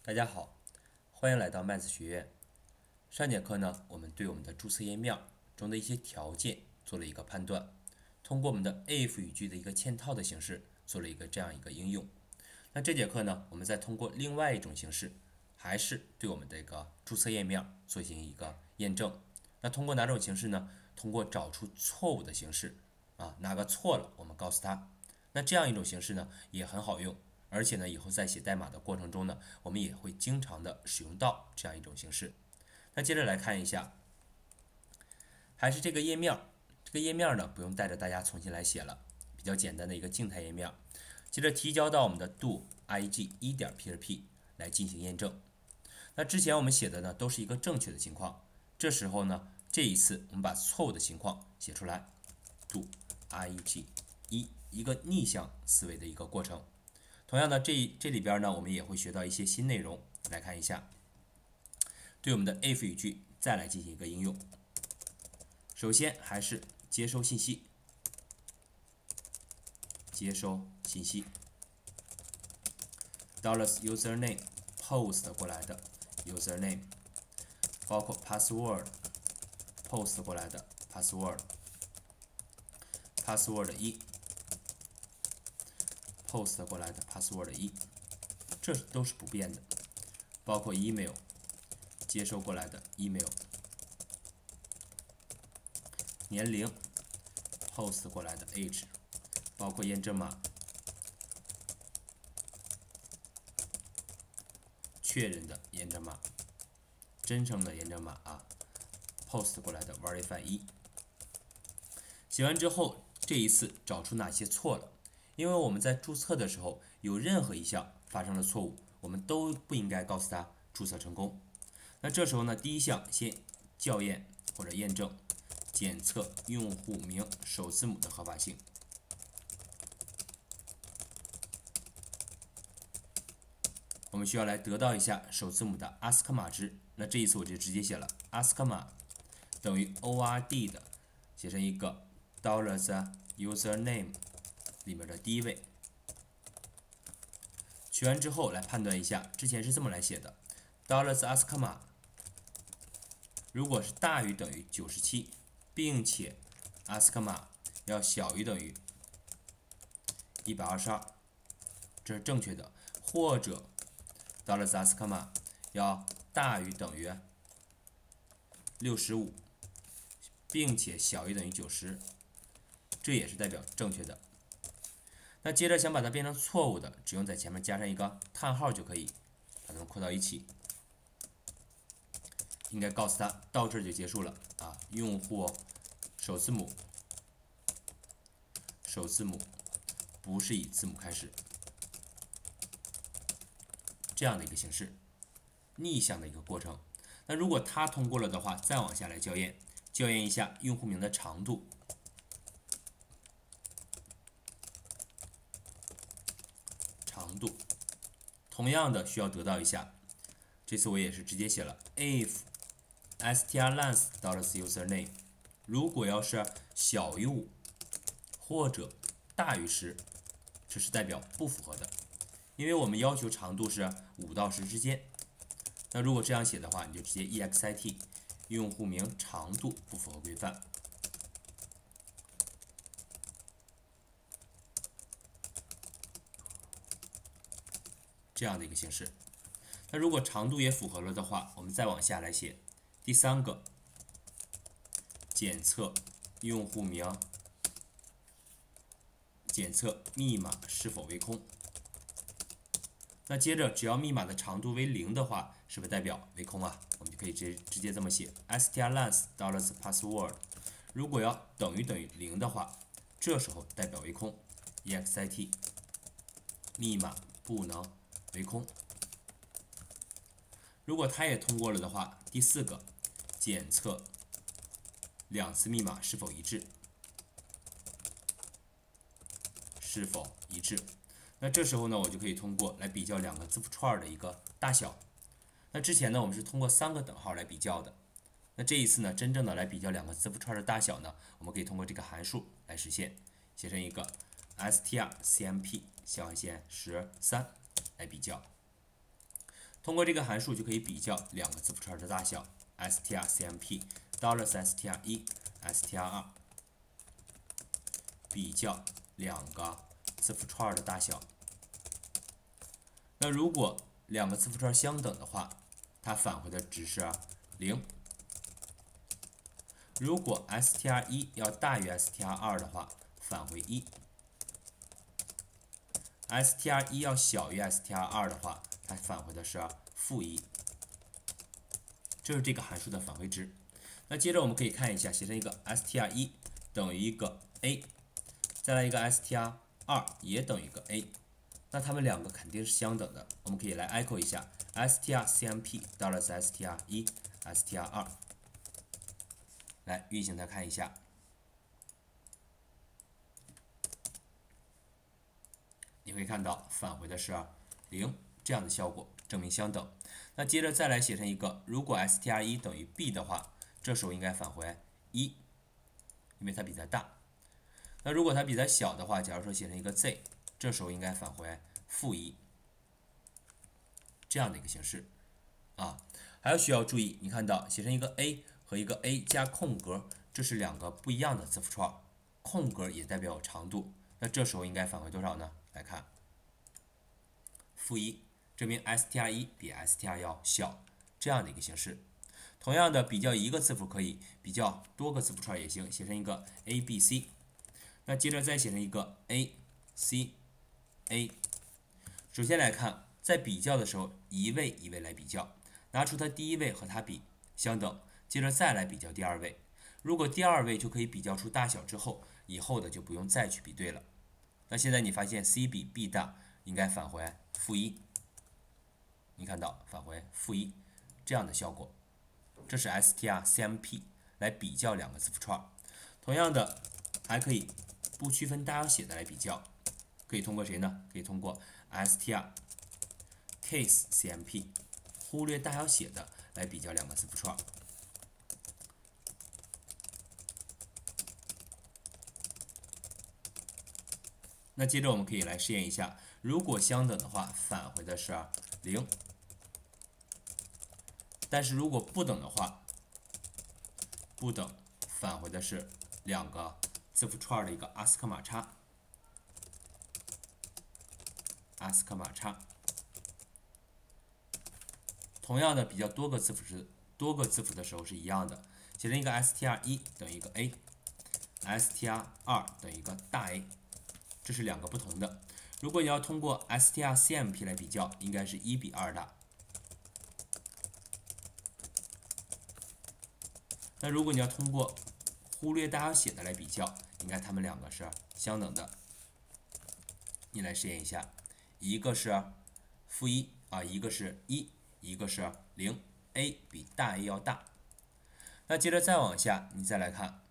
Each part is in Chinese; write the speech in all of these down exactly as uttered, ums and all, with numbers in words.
大家好，欢迎来到麦子学院。上节课呢，我们对我们的注册页面中的一些条件做了一个判断，通过我们的 if 语句的一个嵌套的形式做了一个这样一个应用。那这节课呢，我们再通过另外一种形式，还是对我们这个注册页面进行一个验证。那通过哪种形式呢？通过找出错误的形式啊，哪个错了，我们告诉他。那这样一种形式呢，也很好用。而且呢，以后在写代码的过程中呢，我们也会经常的使用到这样一种形式。那接着来看一下，还是这个页面，这个页面呢不用带着大家重新来写了，比较简单的一个静态页面。接着提交到我们的 do ig 一点 php 来进行验证。那之前我们写的呢都是一个正确的情况，这时候呢，这一次我们把错误的情况写出来 ，do ig 一一个逆向思维的一个过程。同样的，这这里边呢，我们也会学到一些新内容。来看一下，对我们的 if 语句再来进行一个应用。首先还是接收信息，接收信息 ，dollars username post 过来的 username， 包括 password post 过来的 password， password 一。post 过来的 password 一，这都是不变的，包括 email 接收过来的 email， 年龄 post 过来的 age， 包括验证码确认的验证码，真诚的验证码啊 ，post 过来的 verify 一。写完之后，这一次找出哪些错了。因为我们在注册的时候有任何一项发生了错误，我们都不应该告诉他注册成功。那这时候呢，第一项先校验或者验证，检测用户名首字母的合法性。我们需要来得到一下首字母的阿斯科码值。那这一次我就直接写了阿斯科码等于 ord 的，写成一个 dollars username。里面的第一位，取完之后来判断一下，之前是这么来写的 ，dollars ascma 如果是大于等于九十七，并且 ascma 要小于等于一百二十二，这是正确的，或者 dollars ascma 要大于等于六十五，并且小于等于九十，这也是代表正确的。那接着想把它变成错误的，只用在前面加上一个叹号就可以，把它们括到一起。应该告诉他到这就结束了啊！用户首字母，首字母不是以字母开始，这样的一个形式，逆向的一个过程。那如果它通过了的话，再往下来校验，校验一下用户名的长度。长度，同样的需要得到一下，这次我也是直接写了 if strlength dollars username， 如果要是小于五或者大于十，这是代表不符合的，因为我们要求长度是五到十之间。那如果这样写的话，你就直接 exit 用户名长度不符合规范。这样的一个形式。那如果长度也符合了的话，我们再往下来写第三个，检测用户名，检测密码是否为空。那接着只要密码的长度为零的话，是不是代表为空啊？我们就可以直接直接这么写 strlength dollars password， 如果要等于等于零的话，这时候代表为空 exit 密码不能为空。如果它也通过了的话，第四个，检测两次密码是否一致，是否一致。那这时候呢，我就可以通过来比较两个字符串的一个大小。那之前呢，我们是通过三个等号来比较的。那这一次呢，真正的来比较两个字符串的大小呢，我们可以通过这个函数来实现，写成一个 strcmp 下划线十三来比较。 通过这个函数就可以比较两个字符串的大小 strcmp $str 一 str 二，比较两个字符串的大小。那如果两个字符串相等的话，它返回的值是零。如果 str 一要大于 str 二的话，返回一。str 一要小于 str 二的话，它返回的是负一。这是这个函数的返回值。那接着我们可以看一下，写成一个 str 一等于一个 a， 再来一个 str 二也等于一个 a， 那它们两个肯定是相等的。我们可以来 echo 一下 strcmp $str 一 str 二，来运行它看一下。你会看到返回的是零这样的效果，证明相等。那接着再来写成一个，如果 str 一等于 b 的话，这时候应该返回一，因为它比它大。那如果它比它小的话，假如说写成一个 z， 这时候应该返回负一，这样的一个形式啊。还要需要注意，你看到写成一个 a 和一个 a 加空格，这是两个不一样的字符串，空格也代表长度。那这时候应该返回多少呢？来看负一，证明 str 一比 str 要小，这样的一个形式。同样的，比较一个字符可以，比较多个字符串也行，写成一个 a b c。那接着再写成一个 a c a。首先来看，在比较的时候，一位一位来比较，拿出它第一位和它比相等，接着再来比较第二位。如果第二位就可以比较出大小之后，以后的就不用再去比对了。那现在你发现 c 比 b 大，应该返回负一。你看到返回负一这样的效果，这是 strcmp 来比较两个字符串。同样的，还可以不区分大小写的来比较，可以通过谁呢？可以通过 strcasecmp 忽略大小写的来比较两个字符串。那接着我们可以来试验一下，如果相等的话，返回的是零；但是如果不等的话，不等返回的是两个字符串的一个阿斯克马差。阿斯克马差。同样的，比较多个字符是多个字符的时候是一样的，写成一个 str 一等于一个 a，str 二等于一个大 A。这是两个不同的。如果你要通过 strcmp 来比较，应该是一比二大。那如果你要通过忽略大小写的来比较，应该它们两个是相等的。你来试验一下，一个是负一啊，一个是一，一个是零 ，a 比大 A 要大。那接着再往下，你再来看，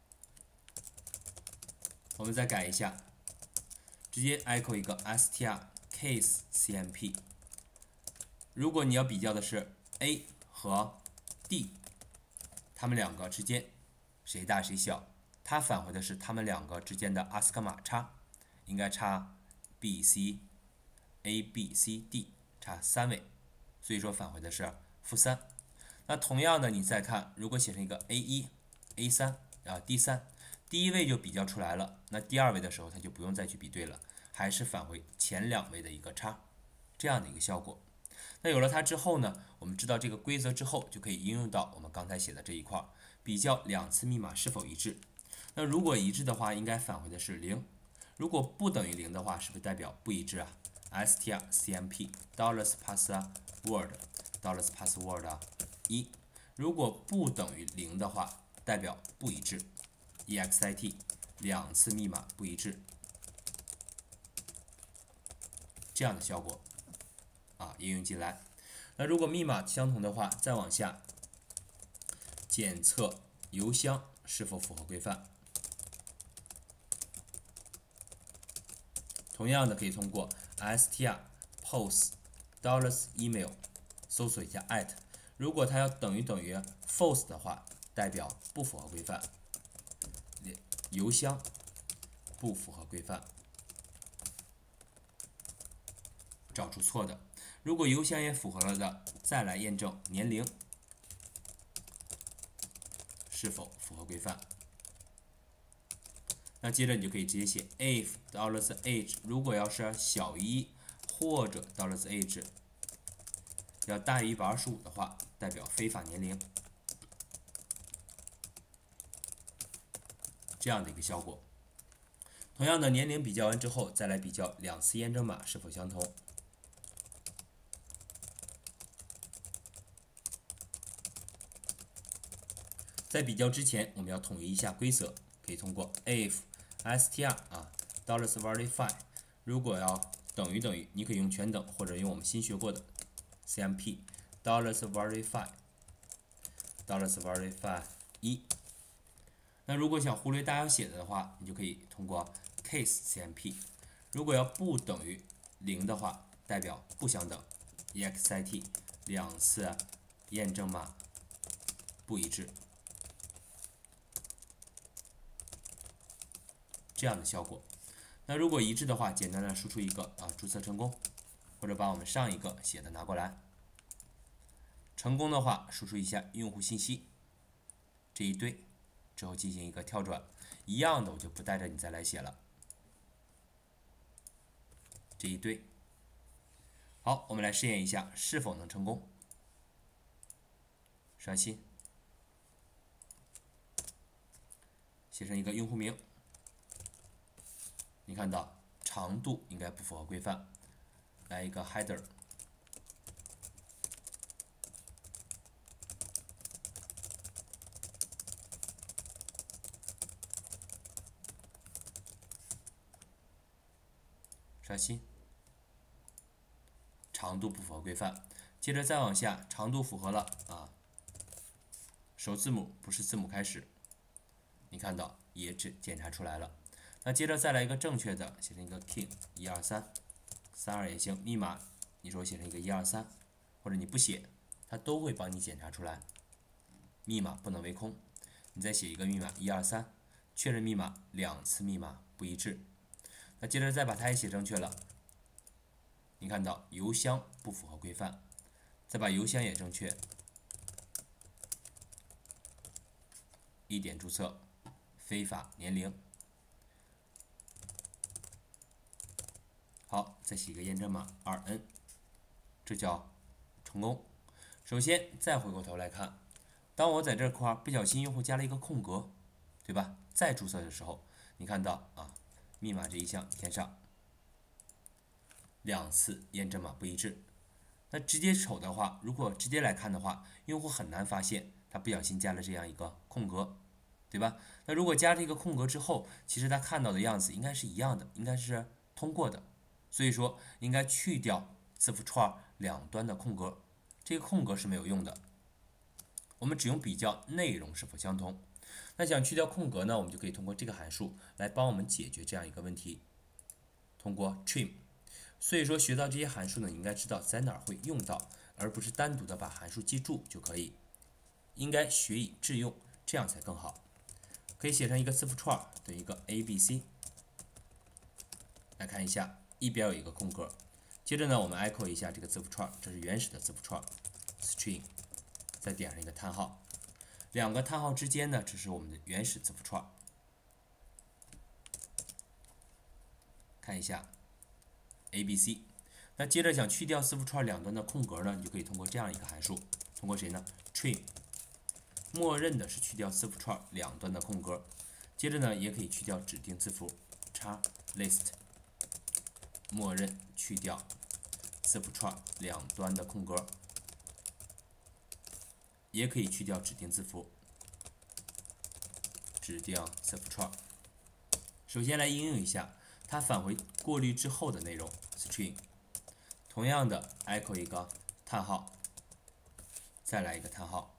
我们再改一下。直接 echo 一个 strcasecmp。如果你要比较的是 a 和 d， 它们两个之间谁大谁小，它返回的是它们两个之间的阿斯克马差，应该差 bc a b c d 差三位，所以说返回的是负三。那同样的，你再看，如果写成一个 a 一 a 三啊 d 三。第一位就比较出来了，那第二位的时候它就不用再去比对了，还是返回前两位的一个差，这样的一个效果。那有了它之后呢，我们知道这个规则之后，就可以应用到我们刚才写的这一块，比较两次密码是否一致。那如果一致的话，应该返回的是零；如果不等于零的话，是不是代表不一致啊 ？strcmp $password $password 一，如果不等于零的话，代表不一致。exit 两次密码不一致，这样的效果啊应用进来。那如果密码相同的话，再往下检测邮箱是否符合规范。同样的，可以通过 strpost $email 搜索一下 at， 如果它要等于等于 false 的话，代表不符合规范。邮箱不符合规范。 找出错的。如果邮箱也符合了的，再来验证年龄是否符合规范。那接着你就可以直接写 if dollars age 如果要是小于一或者 dollars age 要大于一百二十五的话，代表非法年龄。这样的一个效果。同样的，年龄比较完之后，再来比较两次验证码是否相同。在比较之前，我们要统一一下规则，可以通过 if str 啊 dollars verify 如果要等于等于，你可以用全等或者用我们新学过的 C M P dollars verify dollars verify 一。那如果想忽略大小写的的话，你就可以通过 case C M P。如果要不等于零的话，代表不相等 exit 两次验证码不一致。这样的效果。那如果一致的话，简单的输出一个啊注册成功，或者把我们上一个写的拿过来。成功的话，输出一下用户信息这一堆。之后进行一个跳转，一样的我就不带着你再来写了。这一堆，好，我们来试验一下是否能成功。刷新，写成一个用户名，你看到长度应该不符合规范，来一个 header。刷新，长度不符合规范。接着再往下，长度符合了啊，首字母不是字母开始，你看到也只检查出来了。那接着再来一个正确的，写成一个 king 一二三，三二也行。密码你说写成一个一二三，或者你不写，它都会帮你检查出来。密码不能为空，你再写一个密码一二三，确认密码两次密码不一致。那接着再把它也写正确了，你看到邮箱不符合规范，再把邮箱也正确，一点注册，非法年龄。好，再写一个验证码 二 N， 这叫成功。首先再回过头来看，当我在这块不小心用户加了一个空格，对吧？再注册的时候，你看到啊。密码这一项填上，两次验证码不一致。那直接瞅的话，如果直接来看的话，用户很难发现他不小心加了这样一个空格，对吧？那如果加这个空格之后，其实他看到的样子应该是一样的，应该是通过的。所以说应该去掉字符串两端的空格，这个空格是没有用的。我们只用比较内容是否相同。那想去掉空格呢，我们就可以通过这个函数来帮我们解决这样一个问题。通过 trim， 所以说学到这些函数呢，你应该知道在哪儿会用到，而不是单独的把函数记住就可以。应该学以致用，这样才更好。可以写成一个字符串的一个 A B C。来看一下，一边有一个空格，接着呢，我们 echo 一下这个字符串，这是原始的字符串 string， 再点上一个叹号。两个叹号之间呢，这是我们的原始字符串。看一下 A B C， 那接着想去掉字符串两端的空格呢，你就可以通过这样一个函数，通过谁呢 ？trim， 默认的是去掉字符串两端的空格。接着呢，也可以去掉指定字符叉 list， 默认去掉字符串两端的空格。也可以去掉指定字符，指定字符串。首先来应用一下，它返回过滤之后的内容 string， 同样的 echo 一个叹号，再来一个叹号，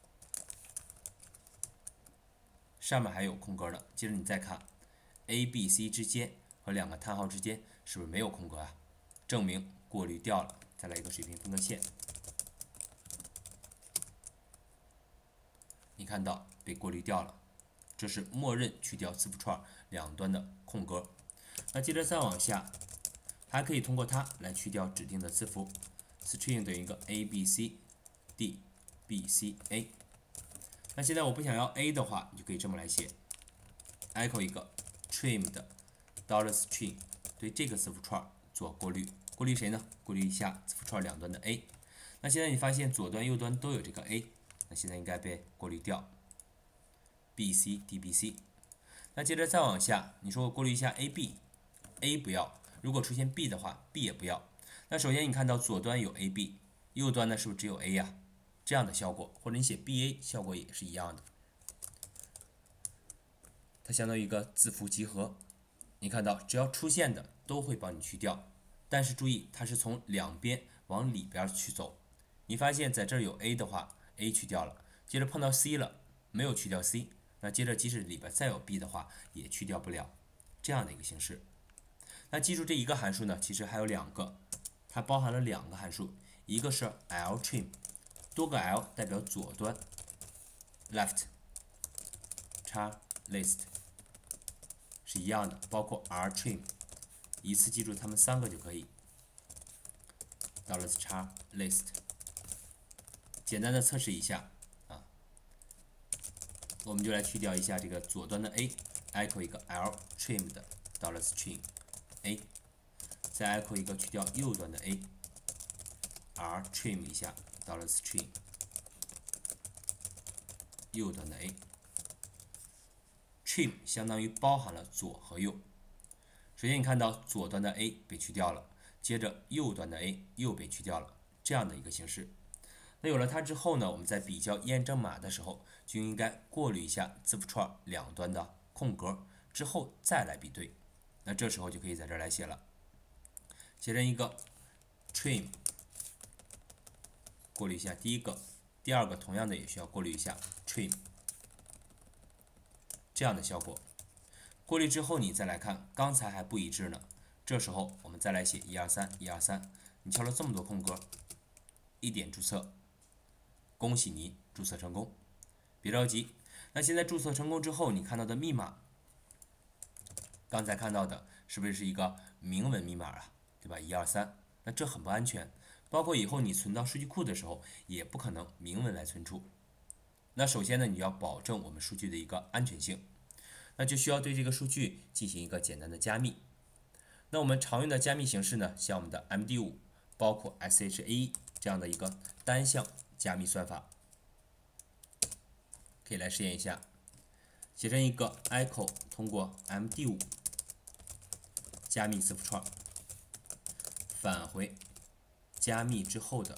上面还有空格的。接着你再看 A、B、C 之间和两个叹号之间是不是没有空格啊？证明过滤掉了。再来一个水平分割线。你看到被过滤掉了，这是默认去掉字符串两端的空格。那接着再往下， 还可以通过它来去掉指定的字符 ，string 等于一个 a b c d b c a。那现在我不想要 a 的话，你就可以这么来写 ，echo 一个 trim 的 dollar string 对这个字符串做过滤，过滤谁呢？过滤一下字符串两端的 a。那现在你发现左端右端都有这个 a， 那现在应该被过滤掉 b c d b c。那接着再往下，你说我过滤一下 a b，a 不要，如果出现 b 的话 ，b 也不要。那首先你看到左端有 a b， 右端呢是不是只有 a 呀、啊？这样的效果，或者你写 b a 效果也是一样的，它相当于一个字符集合。你看到只要出现的都会帮你去掉，但是注意它是从两边往里边去走。你发现在这儿有 a 的话 ，a 去掉了，接着碰到 c 了，没有去掉 c， 那接着即使里边再有 b 的话，也去掉不了，这样的一个形式。那记住这一个函数呢，其实还有两个，它包含了两个函数，一个是 ltrim。多个 L 代表左端 left 叉 list 是一样的，包括 rtrim， 一次记住它们三个就可以。dollar 叉 list 简单的测试一下啊，我们就来去掉一下这个左端的 a，echo 一个 ltrim 的 dollar string a， 再 echo 一个去掉右端的 a，rtrim 一下。dollar string 右端的 a，trim 相当于包含了左和右。首先你看到左端的 a 被去掉了，接着右端的 a 又被去掉了，这样的一个形式。那有了它之后呢，我们在比较验证码的时候，就应该过滤一下字符串两端的空格，之后再来比对。那这时候就可以在这儿来写了，写成一个 trim。过滤一下第一个，第二个同样的也需要过滤一下 trim， 这样的效果。过滤之后你再来看，刚才还不一致呢，这时候我们再来写一二三一二三，你敲了这么多空格，一点注册，恭喜你注册成功。别着急，那现在注册成功之后，你看到的密码，刚才看到的是不是是一个明文密码啊？对吧？一二三，那这很不安全。包括以后你存到数据库的时候，也不可能明文来存储。那首先呢，你要保证我们数据的一个安全性，那就需要对这个数据进行一个简单的加密。那我们常用的加密形式呢，像我们的 M D 五， 包括 S H A E 这样的一个单向加密算法，可以来实验一下，写成一个 echo 通过 M D 五 加密字符串，返回加密之后的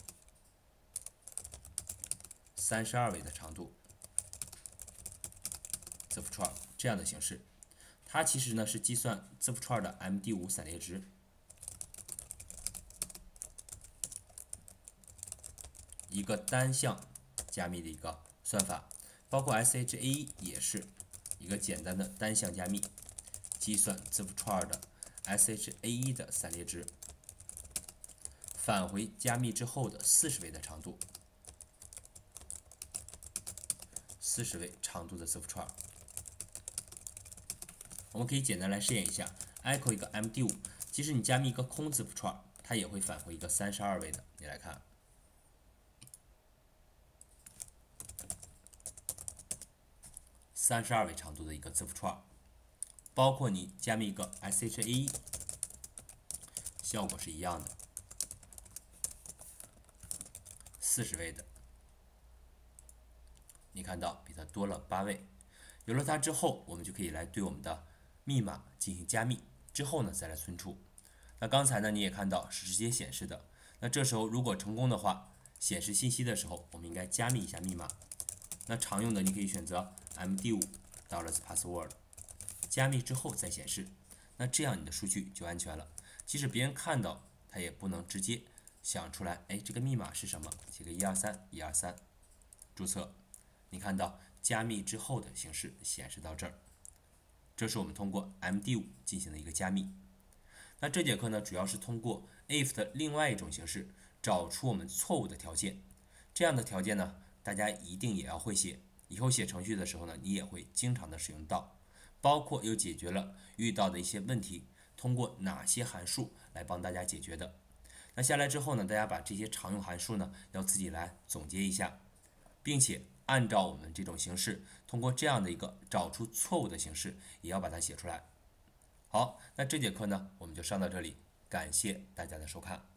三十二位的长度字符串，这样的形式。它其实呢是计算字符串的 M D 五 散列值，一个单向加密的一个算法，包括 S H A E 也是一个简单的单向加密，计算字符串的 S H A E 的散列值。返回加密之后的四十位的长度，四十位长度的字符串，我们可以简单来试验一下 ，echo 一个 M D 五， 即使你加密一个空字符串，它也会返回一个三十二位的。你来看，三十二位长度的一个字符串，包括你加密一个 S H A E， 效果是一样的。四十位的，你看到比它多了八位。有了它之后，我们就可以来对我们的密码进行加密，之后呢再来存储。那刚才呢你也看到是直接显示的。那这时候如果成功的话，显示信息的时候，我们应该加密一下密码。那常用的你可以选择 M D 五 dollars password， 加密之后再显示。那这样你的数据就安全了，即使别人看到，他也不能直接想出来，哎，这个密码是什么？写个一二三一二三，注册。你看到加密之后的形式显示到这儿，这是我们通过 M D 五 进行的一个加密。那这节课呢，主要是通过 if 的另外一种形式，找出我们错误的条件。这样的条件呢，大家一定也要会写，以后写程序的时候呢，你也会经常的使用到。包括又解决了遇到的一些问题， 通过哪些函数来帮大家解决的。那下来之后呢，大家把这些常用函数呢要自己来总结一下，并且按照我们这种形式，通过这样的一个找出错误的形式，也要把它写出来。好，那这节课呢我们就上到这里，感谢大家的收看。